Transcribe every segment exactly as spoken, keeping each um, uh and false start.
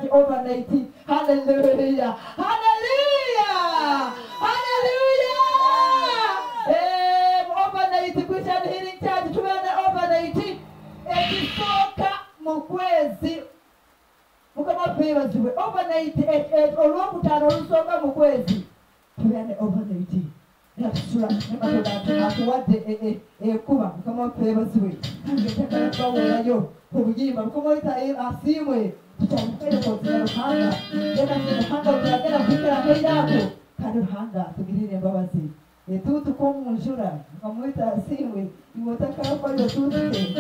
overnight. Hallelujah. Hallelujah. Hallelujah. Eh, overnight Christian Healing Church tuende overnight. Ekisoka mu kwezi. Mukama favors we overnight at olwokutaano olusoka mu kwezi. Tuende overnight. Yatusula nematola atuwadde ekuba Mukama favors we. Ngetakala bawulayo kubuyimba Mukama asiimwe. Tutamukere kwa Ruhanga. Yeka Ruhanga utagera kukira kairako. Kandi Ruhanga tugirire embabazi. Etutu ko munjura Mukamwita asiimwe. Imotaka kwa yo tutuke.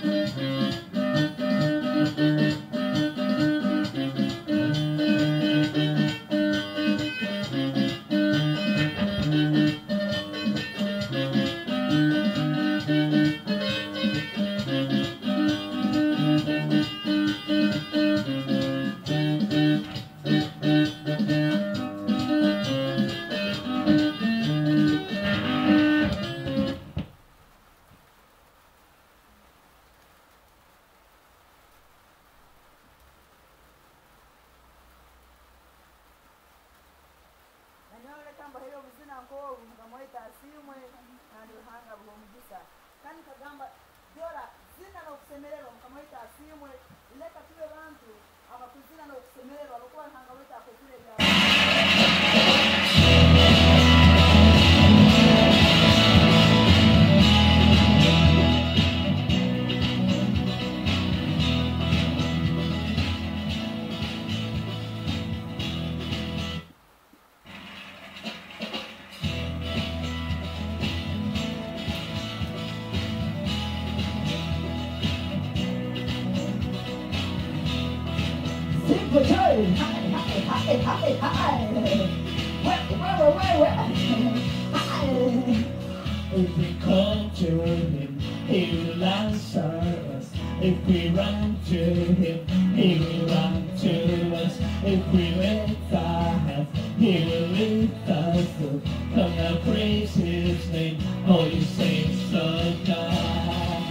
If we come to him, he will answer us. If we run to him, he will run to us. If we lift our hands, he will lift us up. Come now, praise his name, holy saints of God.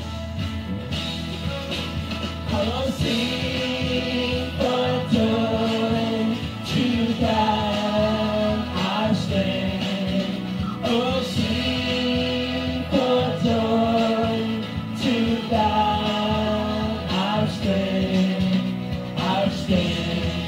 Hello, sing for joy to God our strength. Oh, sing for joy to God our strength, our strength.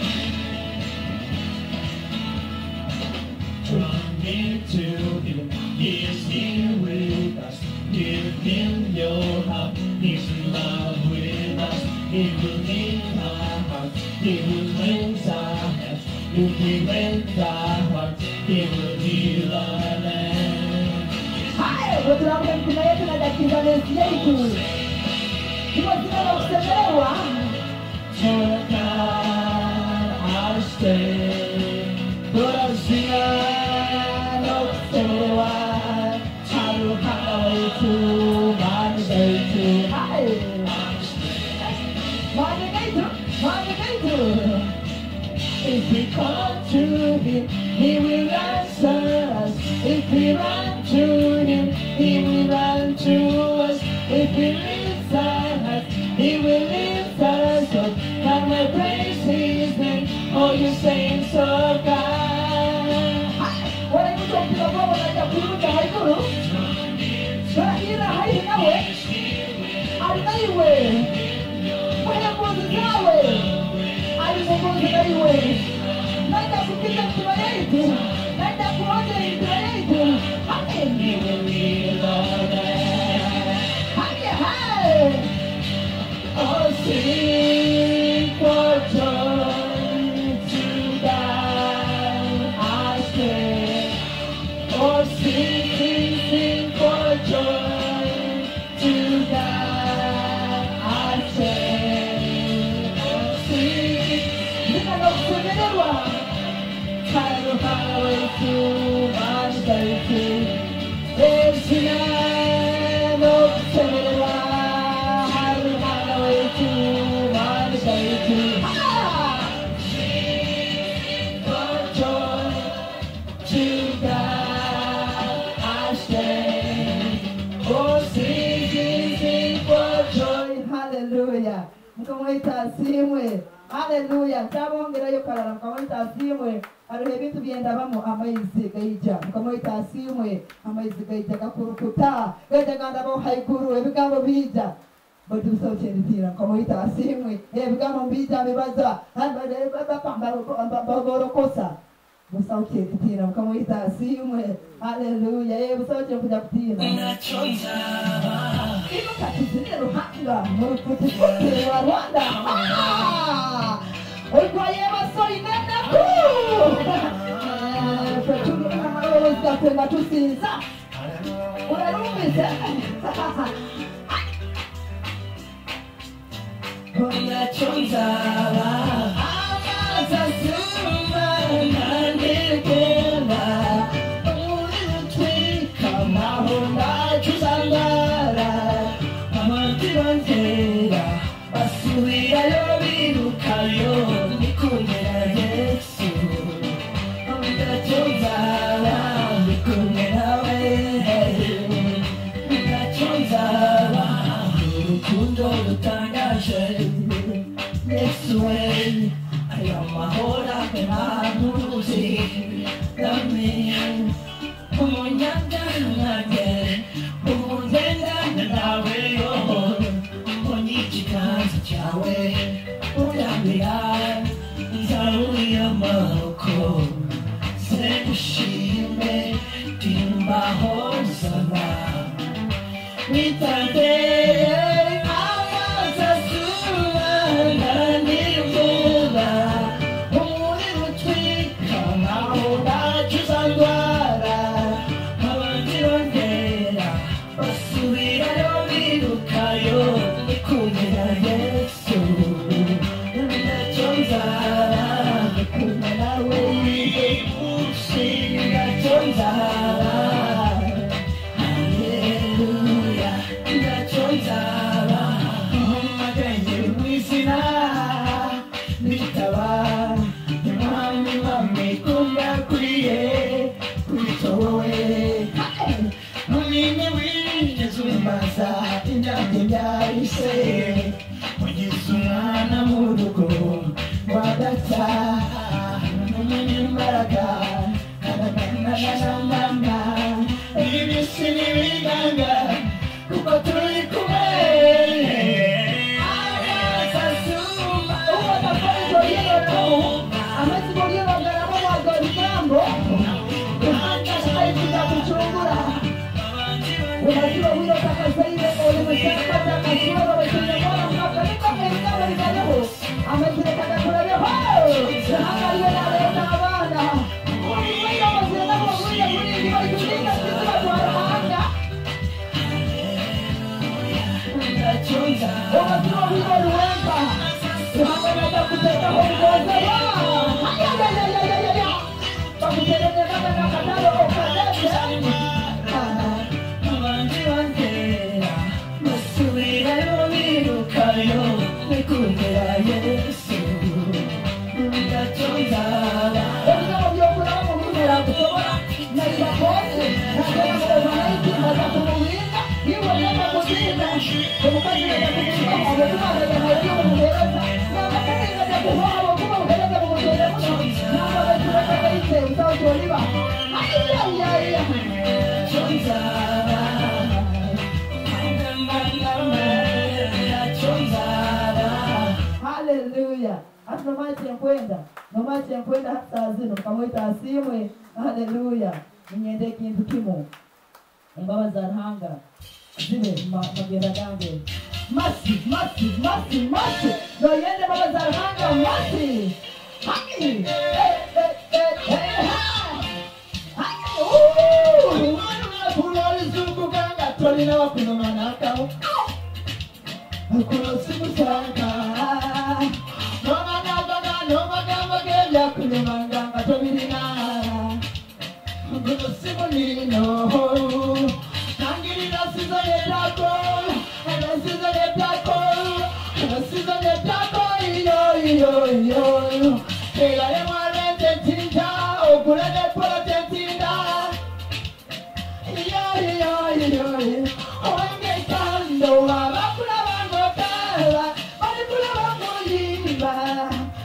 Draw near to him, he is here with us. Give him your heart, he's in love with us. He will lift our hearts, he will raise our hands. If we raise our hearts, he will heal our land. Haya, watu kuna yetu na dakika yetu. Kwa jina la kusemewa. For God our strength, kwa jina la kusemewa. Haruhai tu manzaitu. Haya. If we come to him, he will answer us. If we run to him, he will run to us. If we lift our hands, he will lift us up. Come and praise his name, all you saints of God. What are you talking about? What are you talking about? Nada kupita mtima yetu, nada kuonja mtima yetu. Hadi hadi hadi. Oh, sing for joy to God our strength. Oh, sing, sing, sing for joy to God our strength. Oh, sing. Title highway to my safety. There's no Semewa. Title highway to my safety. Sing for joy to God I stand. Oh, sing, sing, sing for joy. Hallelujah. Mkamwita asimwe. Haleluya. Tabongerayo karara mukamwita asimwe. Aruhe bintu byenda bamo amaizi gaija. Mukamwita asimwe. Amaizi gaija gakurukuta. Gaija ganda bo haikuru ebigambo bija. Bodi busoche nditira mukamwita asimwe. Ebigambo bija bibaza. Hambale baba pamba baboro kosa. Busoche nditira mukamwita asimwe. Haleluya. Eh busoche kuja kutina. Ino katizire ruhanga. Murukuti kote wa Rwanda. Ah! Oikwaye masoi nenda ku. Fetulu kama roho zikapenda tusinza. Unarumize. Unachonza amaza suma nandikela. Ulitwika mahonda chuzangara. Amantibanzera basubira yo birukayo. Nikumera Yesu. Unachonza nikumera wewe. Unachonza urukundo rutangaje. Yesu we aya mahora penanuzi dame umunyanga nange umugenda nawe yo munyikiganza cyawe uyambira nzawuri amaboko segushime timbaho sana witange Mwenyezumana murugo wadata Mwenyembaraga Nananananana Ibisi nibiganga Kuko turi kumwe Ayasasuma Uwata kwenzo yero Amesi kogiro garamo wagorikambo Kuhangasha haifika kuchungura Unajua wilo takasaile Ole meshaka takasura Wechile mwana mkakalika Mekaba likaleho Amesile takakulabeho Sahanga iwe na leta abana Mwina wazile nako mwina mwini Ndiwa itulinga sisi watu warahanga Unajua wilo luwenka Sahanga nata kuteka hongoza Hayayayayayaya Pakuteleke kama nakatalo okadete Nikumera Yesu Unachonza Ebigamo byokulaba mumumera kusobola Naliba kose Nakena mubezanaiki Natakumuwinda Iwe nenda kuzinda Omukazi nenda kuzinda Obutuma nenda nayo mumuhereza Namakene nenda kuhoha Obutuma muhereza mumuhere muno Namba betureka kaise Usao tuoliba Ayayayaya Chonza Hallelujah. Hata mamachi yankwenda. Mamachi yankwenda hata zino. Kamwita asimwe. Hallelujah. Ninyende kintu kimo. Mbawa za hanga. Zile magera gange. Masi, masi, masi, masi. No yende baba za hanga. Masi. Haki. Eh, eh, eh, eh, ha. Haki. Uuu. Kuloli zuku ganga. Tolina wakuno manaka. Kuno simu sanga. Noma gamba, noma gamba, gamba, kulima gamba, tobirina. Kuno simu nino. Nangiri na siza yedako, na siza yedako, na siza yedako, iyo, iyo, iyo. Ega ye mware tentinda, okule de polo tentinda. Iyo, iyo, iyo, iyo. Oenge kando, abakula bango kala, abakula bango yimba.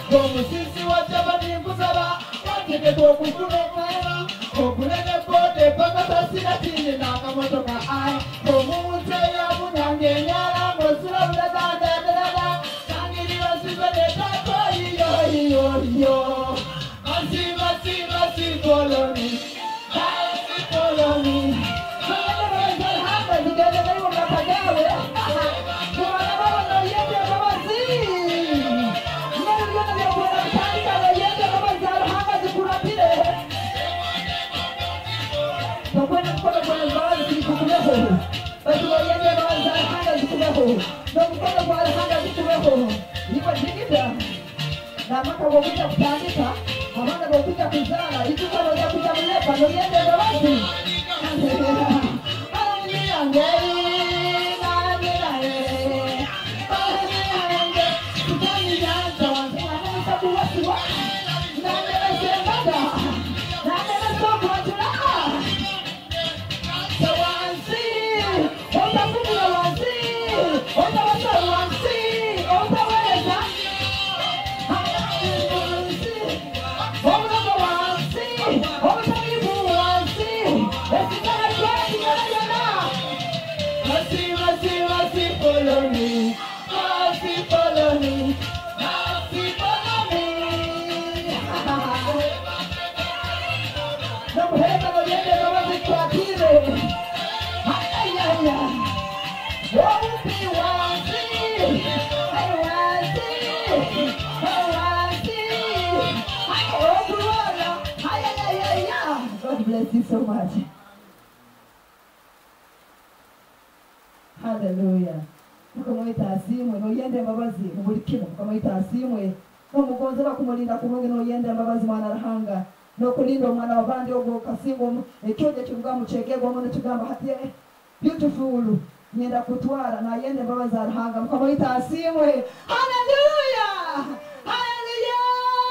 Como sisi wajabani kusaba wateke kwa kukule mwana Okulene pote paka tasina tini na kamotoka ai Como mute ya munyange nyara Mosura ula da da da da da Kangiri wa siva de tako iyo iyo iyo Masi masi masi follow me Masi follow me Mwana mwana hapa Zigada na iwa makagawe Mwana mwana yende mama zi Nakwenda mkono kwa Alhanga zikukuleho. Basi wayende baadhi za Alhanga zikuleho. Na mkono kwa Alhanga zikuleho. Iko jikida. Na maka wakuja kutandika. Hamana wakuja kuzala. Ituka wakuja kuja mlepa. Noyende baadhi. Hallelujah. Hallelujah. Hallelujah. Kutani nyanza wangu. Nane sabu wasi wa. Nane sembaga. Nane sobu wajula. Follow me, follow me, follow me. No mujer no viene no va a ser cualquiera. Ay ay ay. Won't be one thing. I want it. I want it. I hope you are. Ay ay ay ay. God bless you so much. Hallelujah. Mukamwita asimwe noyende mbabazi mubulikimo mukamwita asimwe nomugonzera kumulinda kumwenge noyende mbabazi mwana Alhanga nokulinda omwana wabandi ogwo kasingo ekyoje kiruga muchegego mune tugamba hati beautiful nyenda kutwara na yende mbabazi Alhanga mukamwita asimwe. Hallelujah. Hallelujah.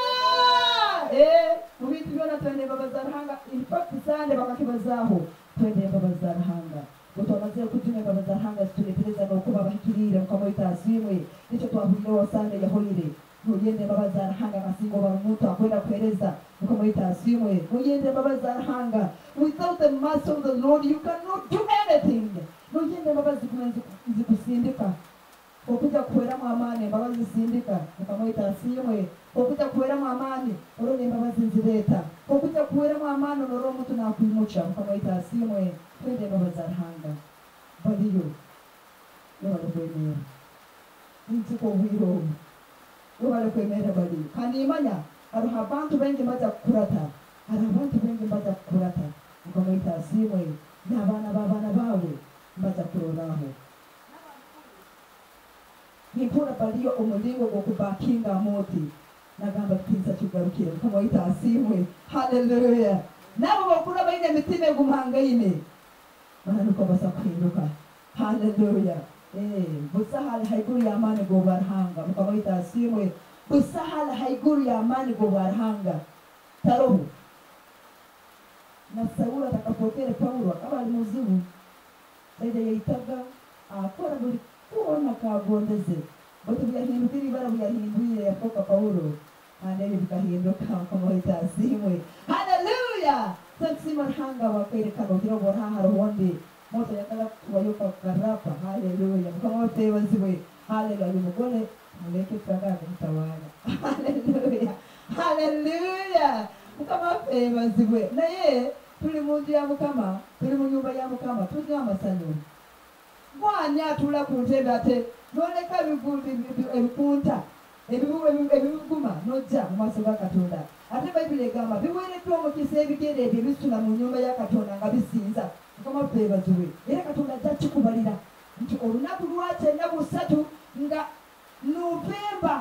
Eh mubiti byona twende mbabazi Alhanga in fact sande bakakibazaho twende mbabazi Alhanga Utomaze kutune mbabazi Alhanga situleteleza n'okuba bahikirire mukamwita asimwe nicho twahuliwa sande yahoire muyende mbabazi Alhanga kasingo bamuntu akwenda kueleza mukamwita asimwe muyende mbabazi Alhanga without the mercy of the Lord you cannot do anything muyende mbabazi kumenzi kusindika okuja kuwera mu amani mbabazi sindika mukamwita asimwe okuja kuwera mu amani orone mbabazi nzireta okuja kuwera mu amani noro muntu nakwimucha mukamwita asimwe twende mbabazi Alhanga baliyo yobale kwemera nziko wiro yobale kwemera baliyo kandi imanya aruha abantu bengi baza kurata hari abantu bengi baza kurata mukamwita asimwe n'abana babana bawe baza kuroraho nipura baliyo umulingo gwo kubakinga moti nagamba tinza kigarukire mukamwita asimwe. Hallelujah. Nabo bakura baine mitime gumhangaine Mahanuko basa kuhinduka. Hallelujah. Eh, busahala haiguru ya amani go Alhanga. Mukamwita asimwe. Busahala haiguru ya amani go Alhanga. Tarohu. Na Sauli atakapokea Paulo kama alimuzimu. Saida yaitaga akora buri kuona kagondeze. Bote byahindukira bara byahinduye yafoka Paulo. Ande bikahinduka mukamwita asimwe. Hallelujah. Sima Alhanga wakwerekana ugira ngo ntaharo wonde moto yakala kubayuka karapa. Hallelujah. Mukamwite baziwe. Hallelujah. Umugore muleke twaga mutawala. Hallelujah. Hallelujah. Mukamwite baziwe. Naye tuli munju ya Mukama, tuli mu nyumba ya Mukama, tuli amasanyu. Mwanya tula ku ntebe ate noleka bigundi ebikunta ebibuguma nojja mu maaso ga Katonda. Ate Bayibuli egamba biweereddwa omukisa ebigere ebyo bisula mu nyumba ya Katonda nga bisinza. Mukama twebaziwe. Era Katonda ajja kikubalira nti olunaku lwakyenda busatu nga Novemba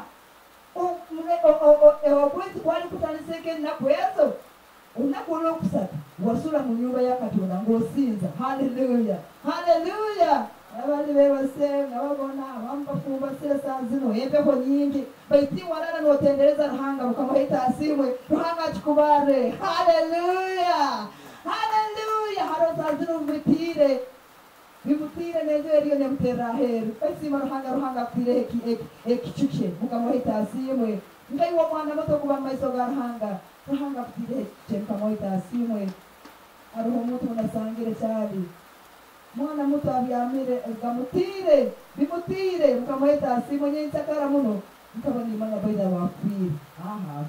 obwezi bwali kutandiseko ennaku ezo olunaku olwokusatu wasula mu nyumba ya Katonda ng'osinza. Hallelujah. Hallelujah. Abali bebasenga babona abampafumba sesa zino empepo nyingi baiti walala notendereza Alhanga mukamwita asimwe Ruhanga chikubare. Hallelujah. Hallelujah. Haroza zino mvitire bimutire neza eriyo nemutera heru esima ruhanga ruhanga kwire eki ekichuke mukamuhita asimwe ngai wa mwana muto kuba maiso ga ruhanga ruhanga kwire eki mukamuhita asimwe aruho mutu unasangire cyari mwana muto abyamire gamutire bimutire mukamuhita asimwe nyenza kara muno mukabani mana baida wafire aha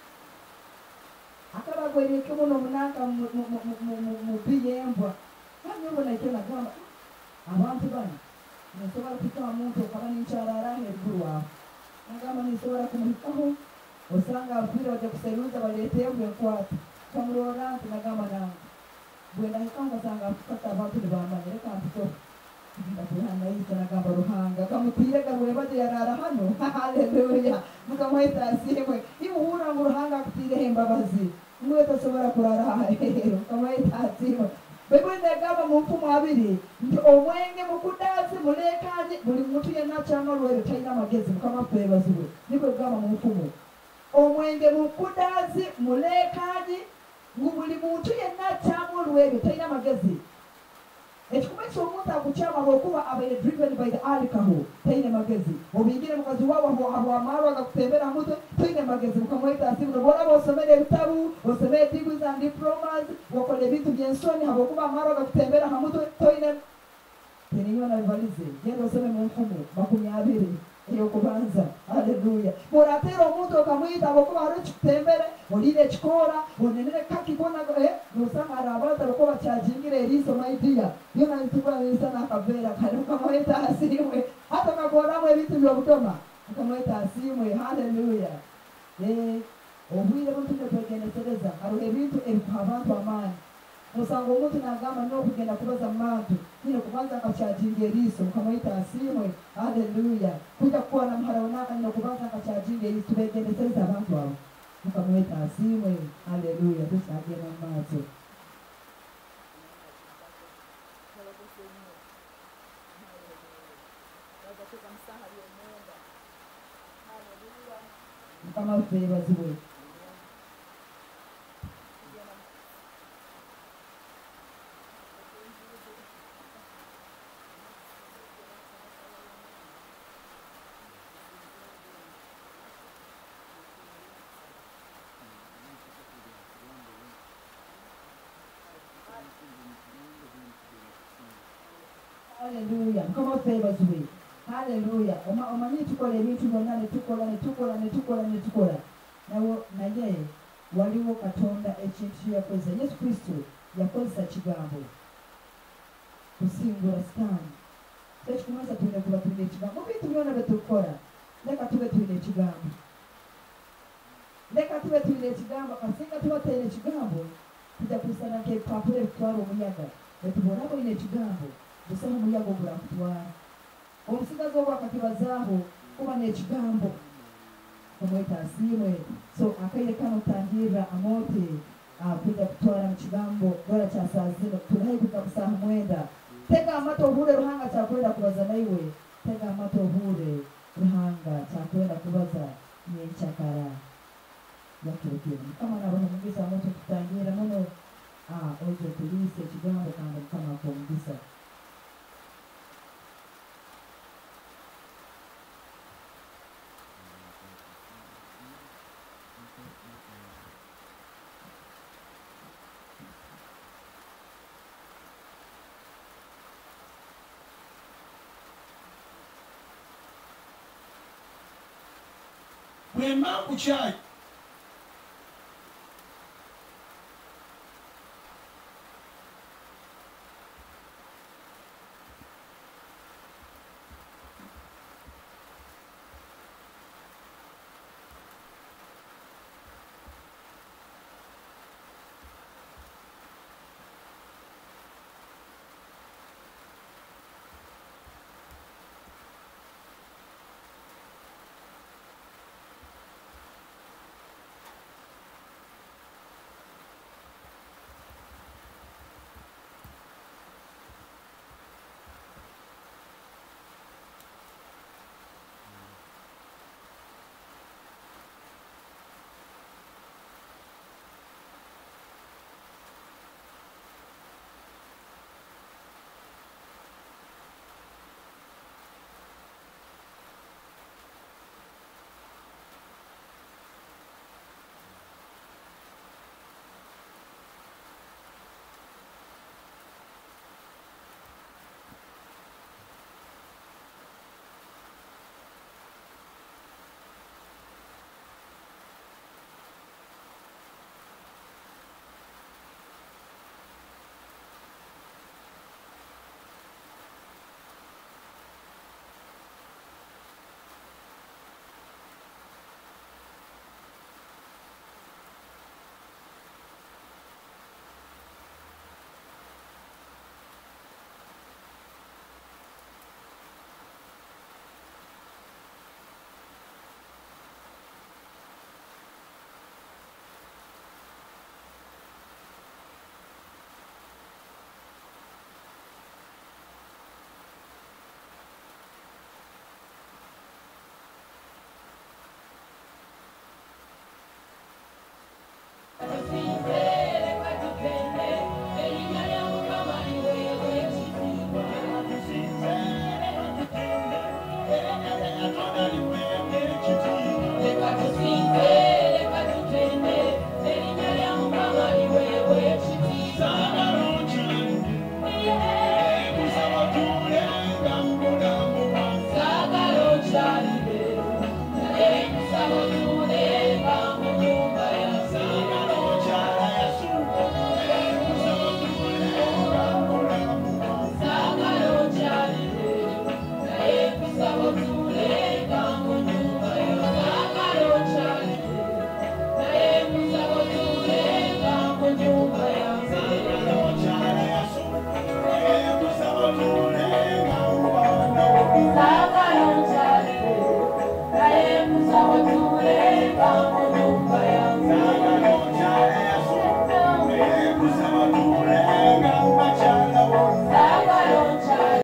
akabagwereke muno munanga mu biyembwa kandi ubona icyo nagamba abantu bane nishobora kwitaba muntu ukaba n'incarara hejuru wawe nagamba nishobora kumuhitaho usanga abapira bajya guseruza balete yevuye kwati kamurora nagamba nange bwenda hita ngasanga afata abantu ntibamanye reka mpito ndakuyana yita nagamba ruhanga kamutire gahuye baje yarara hano haleluya mukamuhita asimwe imuhura ngo ruhanga kutire imbabazi mwe tashobora kurara hahero mukamuhita asimwe Bibwende gaba mu mfumo abiri nti omwenge mukudazi mulekanye buli muntu yenna cyangwa lwero tayina magezi mukama twebaziwe niko gaba mu mfumo omwenge mukudazi mulekanye ngo buli muntu yenna cyangwa lwero tayina magezi ekikumesa omuntu akukyama bwokuba abaire driven by the alcohol tayina magezi obingire mukazi wawe abo amaro agakutembera muto tayina magezi mukamwita asimu bora bosomera ebitabu bosomera degrees and diplomas wakole ebintu byensoni habokuba amaro agakutembera hamuto tayina teniyo na valize genda osome mu mfumo makumi abiri iyo kubanza haleluya muratera omuntu okamwita abokuba hari ekikutembere olire ekikora onenere kakikona eh nosanga hari abantu abokuba bakyajingire eriso maidia iyo nalitubula nisa nakavera kale ukamwita asimwe hata kakoramu ebintu byobutoma ukamwita asimwe haleluya eh obwire buntu netwegendesereza hariho ebintu ebikuha abantu amaani usanga omuntu nagamba n'okugenda kubaza mu bantu nyine kubanza akakyajinga eriiso mukamwita asimwe haleluya kuja kukuwa na muharawo naka nyine kubanza akakyajinga eriiso tubegendesereza abantu abo mukamwita asimwe haleluya tukyagenda mu maaso mukama waffe yeebazibwe haleluya mukama waffe yeebazibwe haleluya omanyi tukola ebintu byonna netukola netukola netukola netukola nawo naye waliwo katonda ekintu kyeyakozesa yesu kristo yakozesa kigambo kusingula sitaani tekikumanyisa tulina kuba tulina ekigambo mu bintu byonna byetukola leka tube tulina ekigambo leka tube tulina ekigambo kasinga tuba tulina ekigambo tujja kusana nk'ebipapula ebitwala omuyaga etubona bulina ekigambo busana omuyaga ogulamutwala omusigazi obwakatibazaaho kuba n'ekigambo omweta asiimwe so akaire kano tangirira amote kuja kutwala mu kigambo dola kya saa zino tulahikuka mu saa mwenda tega amato ohuule ruhanga kyakwenda kubaza naiwe tega amato ohuule ruhanga kyakwenda kubaza nyenkyakara yakirekere mukama nabaha omugisa amoto tutangira muno ojo tuliise ekigambo kandi mukama akomugisa Wema kuchai Sawa tuwe pamoja.